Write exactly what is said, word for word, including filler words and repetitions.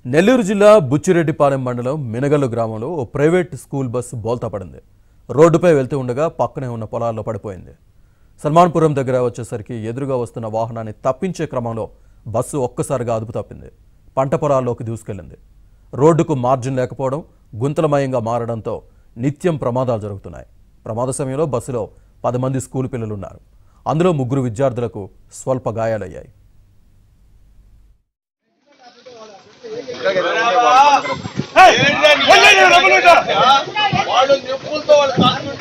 నెల్లూరు జిల్లా బుచ్చిరెడ్డిపాలెం మండలం మినగల్లు గ్రామంలో ఓ ప్రైవేట్ స్కూల్ బస్సు బోల్తా పడింది. రోడ్డుపై వెళ్తూ ఉండగా పక్కనే ఉన్న పొలాల్లో పడిపోయింది. సల్మాన్పురం దగ్గర వచ్చేసరికి ఎదురుగా వస్తున్న వాహనాన్ని తప్పించే క్రమంలో బస్సు ఒక్కసారిగా అదుపు తప్పింది. పంట పొలాల్లోకి దూసుకెళ్లింది. రోడ్డుకు మార్జిన్ లేకపోవడం, గుంతలమయంగా మారడంతో నిత్యం ప్రమాదాలు జరుగుతున్నాయి. ప్రమాద సమయంలో బస్సులో పది మంది స్కూల్ పిల్లలున్నారు. అందులో ముగ్గురు విద్యార్థులకు స్వల్ప గాయాలయ్యాయి. వాళ్ళు నిప్పులతో వాళ్ళు